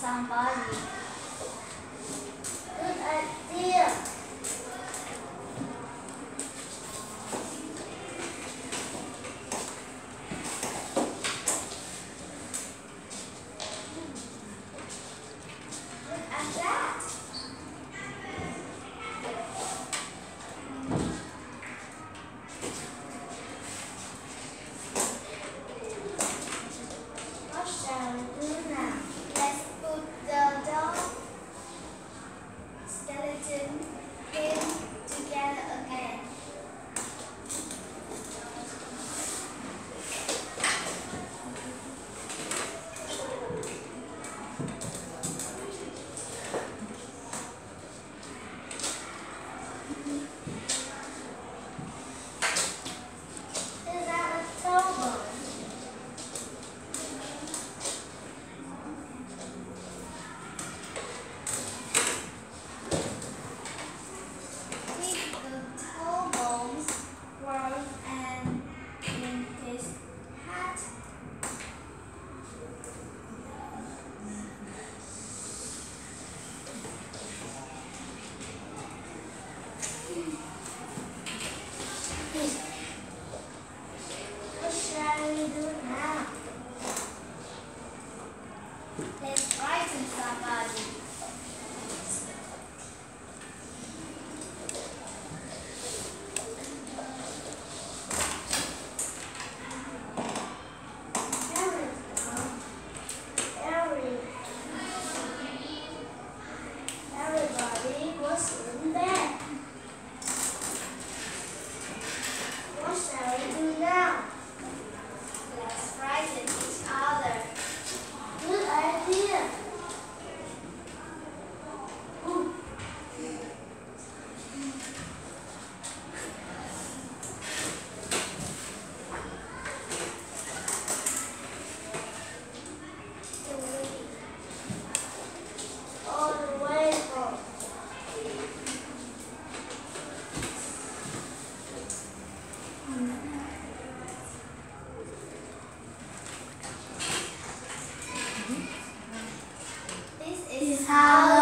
somebody. Good idea. Look at that. What shall we do now? Let's put the dog skeleton in together again. Is that a toe? Keep the toe bones warm and in his hat. What shall we do now? Let's frighten somebody. Everybody was in bed. What shall we do now? Let's frighten each other. Good idea. All the way home. This is how